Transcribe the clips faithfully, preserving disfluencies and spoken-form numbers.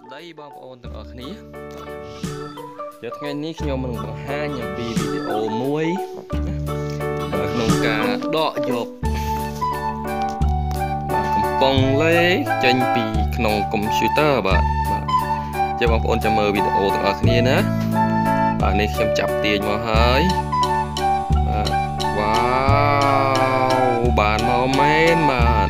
ដីបងប្អូនទាំងអស់គ្នាយកថ្ងៃនេះខ្ញុំនឹងបង្ហាញអំពីវីដេអូមួយក្នុងការដកយកកំប៉ុងលេចេញពីក្នុងកុំព្យូទ័របាទបាទចាំបងប្អូនចាំមើលវីដេអូទាំងអស់គ្នាណាបាទនេះខ្ញុំចាប់ទាញមកហើយបាទវ៉ាវបានមកមែនបាទ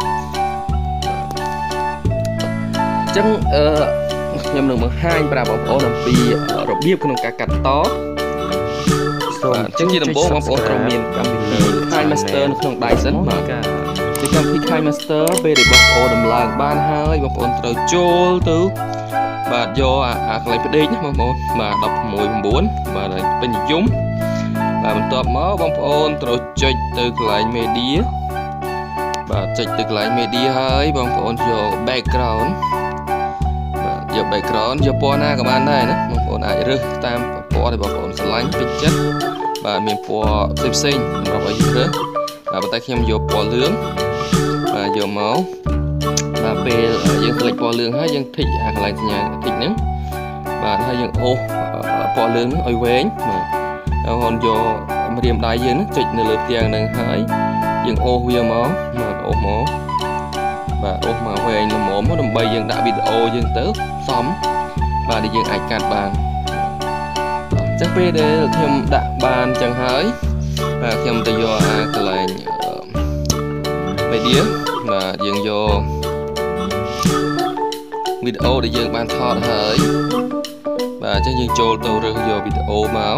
អញ្ចឹងអឺខ្ញុំនឹងបង្ហាញប្រាប់បងប្អូនអំពីរបៀបក្នុងការកាត់តសូមអញ្ចឹងជាដំបូងបងប្អូនត្រូវមានកម្មវិធី KineMaster នៅក្នុងដៃសិនបាទពីកម្មវិធី KineMaster ពេលដែលបងប្អូនដំឡើងបានហើយបងប្អូនត្រូវចូលទៅបាទយកអាកន្លែងផ្ដេកណាបងប្អូនបាទដប់៦ 9បាទហើយពេញនិយមបាទបន្ទាប់មកបងប្អូនត្រូវចុចទៅកន្លែង Media បាទចុចទៅកន្លែង Media ហើយបងប្អូនយក Backgroundយក background យកពណ៌ណាក៏បានដែរណាបងប្អូនអាចរើសតាមពណ៌ដែលបងប្អូនស្រឡាញ់ពេញចិត្តបាទមានពណ៌ផ្សេងៗសម្រាប់ឲ្យយើងរើសបាទប៉ុន្តែខ្ញុំយកពណ៌លឿងបាទយកមកបាទពេលយើងคลิกពណ៌លឿងហើយយើងធីកអាកន្លែងសញ្ញាធីកហ្នឹងបាទហើយយើងអូសពណ៌លឿងហ្នឹងឲ្យវែងបាទហើយបងយកម្រាមដៃយើងចុចនៅលើផ្ទាំងហ្នឹងហើយយើងអូសវាមកបាទអូសមកបាទអូសមកវែងល្មមដើម្បីយើងដាក់វីដេអូយើងទៅសមបាទដែលយើងអាចកាត់បានអញ្ចឹងពេលដែលខ្ញុំដាក់បានអញ្ចឹងហើយបាទខ្ញុំទៅយកអាកន្លែង Media បាទយើងយកវីដេអូដែលយើងបានថតហើយបាទអញ្ចឹងយើងចូលទៅរើសយកវីដេអូមក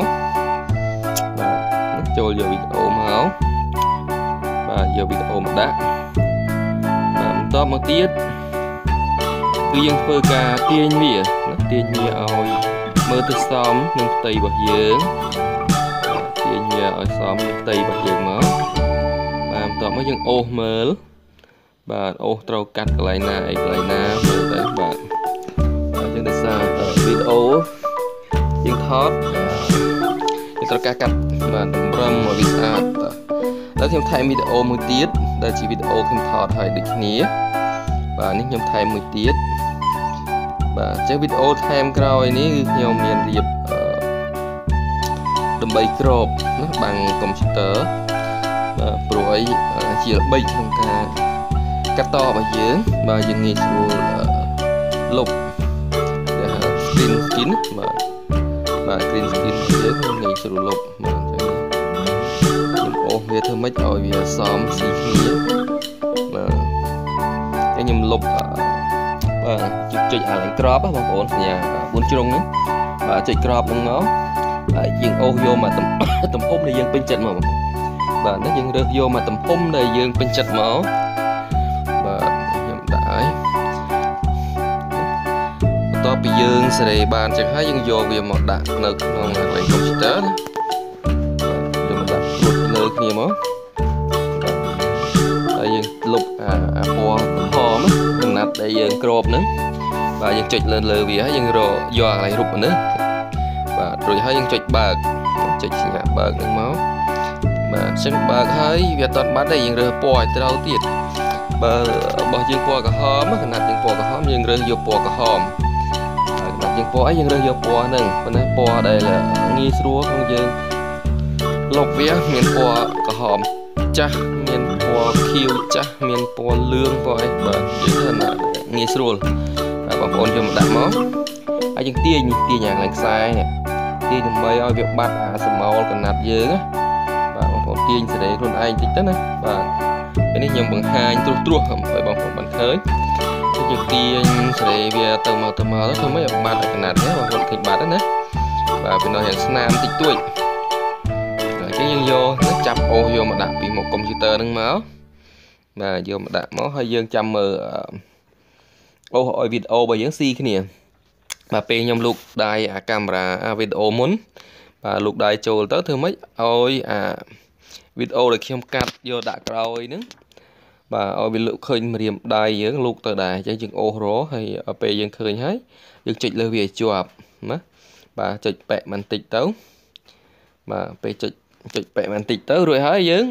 បាទចូលយកវីដេអូមកបាទយកវីដេអូមកដាក់បន្ទាប់មកទៀតគឺយើងធ្វើការទាញវាណាទាញវាឲ្យមើលទៅសមនឹងផ្ទៃរបស់យើងទាញវាឲ្យសមនឹងផ្ទៃរបស់យើងមកបាទបន្ទាប់មកយើងអូសមើលបាទអូសត្រូវកាត់កន្លែងណាអីកន្លែងណាមើលទៅបាទបាទយើងដោយសារវីដេអូយើងថតយើងត្រូវការកាត់បាទតម្រឹមឲ្យវាស្អាតแล้วខ្ញុំថែមវីដេអូមួយទៀតដែលជាវីដេអូខ្ញុំថតឲ្យដូចគ្នាបាទនេះខ្ញុំថែមមួយទៀតបាទចេះវីដេអូថែមក្រោយនេះគឺខ្ញុំមានរៀបដើម្បីក្របណាបាំងកុំព្យូទ័របាទព្រោះអីជាល្បិចក្នុងការកាត់តរបស់យើងបាទយើងងាយស្រួលលុបដែលហៅ screen skin បាទបាទ screen skin យើងងាយស្រួលលុបបាទអញ្ចឹងខ្ញុំអូសវាធ្វើម៉េចឲ្យវាសមស៊ីគ្នាបាទខ្ញុំលុបបាទចុចចុចអាឡើងក្របបងប្អូនសញ្ញាបួនជ្រុងហ្នឹងបាទចុចក្របហ្នឹងមកហើយយើងអូសយកមកទំហំដែលយើងពេញចិត្តមកបាទនេះយើងរើសយកមកទំហំដែលយើងពេញចិត្តមកបាទខ្ញុំដាក់ហើយបន្ទាប់ពីយើងសេរីបានចឹងហើយយើងយកវាមកដាក់នៅក្នុងកន្លែងកុំព្យូទ័រណាយកមកដាក់ព្រួតលើគ្នាមកហើយយើងលុបអាអាពណ៌ក្រហមកំណាត់ដែលយើងក្របហ្នឹងបាទយើងចុចលើលើវាហើយយើងរកយកកន្លែងរូបនេះបាទរួចហើយយើងចុចបើកចុចសញ្ញាបើកហ្នឹងមកបាទអញ្ចឹងបើកហើយវាអត់បាត់ទេយើងរើសពណ៌ឲ្យត្រូវទៀតបើរបស់យើងពណ៌ក្រហមកំណាត់យើងពណ៌ក្រហមយើងរើសយកពណ៌ក្រហមហើយកំណាត់យើងពណ៌អីយើងរើសយកពណ៌ហ្នឹងប៉ុន្តែពណ៌ដែលងាយស្រួលក្នុងយើងលុបវាមានពណ៌ក្រហមចាស់មានពណ៌ខៀវចាស់មានពណ៌លឿងពណ៌អីបាទយើងថាងាយស្រួលបងប្អូនយកមកដាក់មកហើយយើងទាញទាញអាកន្លែងខ្សែនេះទាញដើម្បីឲ្យវាបាត់អាសមោលកណាត់យើងណាបាទបងប្អូនទាញសេរីខ្លួនឯងតិចទៅណាបាទពេលនេះខ្ញុំបង្ហាញត្រួសត្រាសឲ្យបងប្អូនបានឃើញយើងទាញសេរីវាទៅមកទៅមកទៅធ្វើម៉េចឲ្យបាត់អាកណាត់នេះបងប្អូនឃើញបាត់ណាបាទវានៅយ៉ាងស្នាមតិចតួចអញ្ចឹងយើងយកចាប់អូសយកមកដាក់ពីមុខកុំព្យូទ័រហ្នឹងមកបាទយកមកដាក់មកហើយយើងចាំមើលអូសឲ្យវីដេអូរបស់យើងស៊ីគ្នាបាទពេលខ្ញុំលូកដៃអាកាមេរ៉ាអាវីដេអូមុនបាទលូកដៃចូលទៅធ្វើម៉េចឲ្យអាវីដេអូដែលខ្ញុំកាត់យកដាក់ក្រោយហ្នឹងបាទឲ្យវាលូកឃើញម្រាមដៃយើងលូកទៅដែរអញ្ចឹងយើងអូសរហើយពេលយើងឃើញហើយយើងចុចលើវាឲ្យជាប់ណាបាទចុចប៉ែកបន្តិចទៅបាទពេលចុចចុចប៉ែកបន្តិចទៅរួចហើយយើង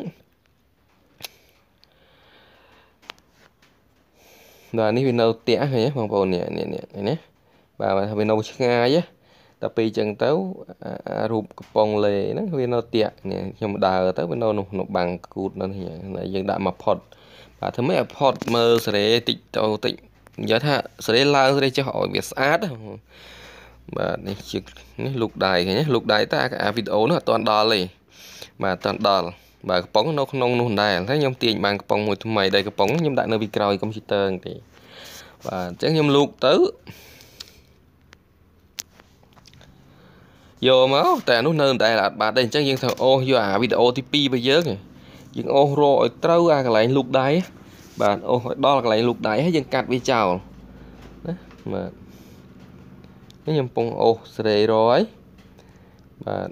បាទនេះវានៅផ្ទះឃើញទេបងប្អូននេះនេះនេះណា và bên nâu ngay á ta pi chân tấu rụp bông lề nó bên nâu tiệt nè nhưng mà đào tới bên nâu nó bằng cụt nó là dân đã mà phật và thứ mấy phật mơ sẽ tịnh tàu tịnh nhớ tha sẽ lao ra cho họ việc sát và lục đài nhé lục đài ta cả video nó toàn đò lì mà toàn đò và cái bóng nó không nông này thấy nhom tiền bằng cái bóng một mày đây cái bóng nhom đại nơi bị còi computer thì và chắc nhom lục tới vô máu tại nó nơi đại là bà đây chắc dân thằng ô vô à video ô tê pê bây giờ kìa những ô rồi trâu ra cái lại lục đáy và ô đó là cái lại lục đáy hết dân cắt với chào đó mà cái nhầm bông ô sề rồi và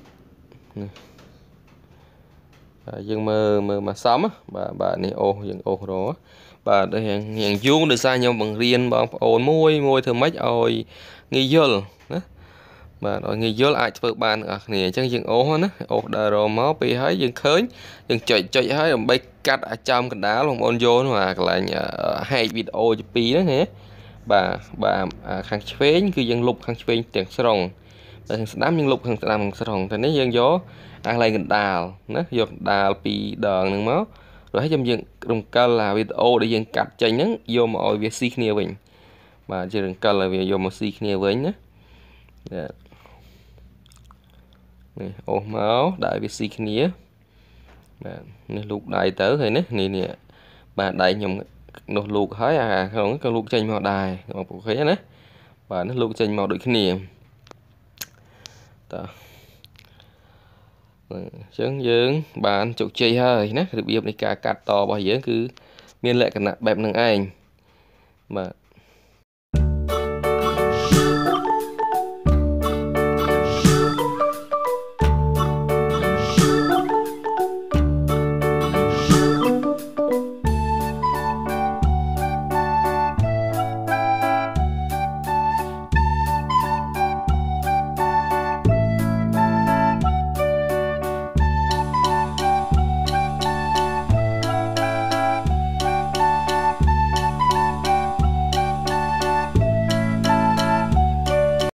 dân mơ mơ mà sắm và bà này ô dân ô đó và đây hiện hiện vuông được sai nhau bằng riêng bằng ồn môi môi thơm mấy ôi nghi dơ và rồi nghi dơ ai vợ bàn ở nè chân dân ô hết á ô đờ rồi máu bị thấy dân khơi dân chạy chạy thấy làm bay cắt ở trong cái đá luôn ôn vô mà lại hai video chụp pi đó nè bà bà khang phế cứ dân lục khang phế tiền sòng đám dân lục khang làm sòng thì nếu dân gió ai lại gần đào nó giọt đào pi đờn nước máu rồi hết trong dân đồng cơ là video để dân cắt chạy nhấn vô mọi việc xì kia mình mà chỉ đừng cần là việc vô một xì kia với nhé ô máu đại việc xì kia nên lục đại tớ rồi nè nè nè bà đại nhầm nó lục thấy à không cái lục tranh màu đài một bộ khế nữa và nó lục tranh màu đội cái niềm chấn dương bạn chụp chơi hơi nè được biết này cả cắt to bao giờ cứ miên lệ cả nặng bẹp nâng anh mà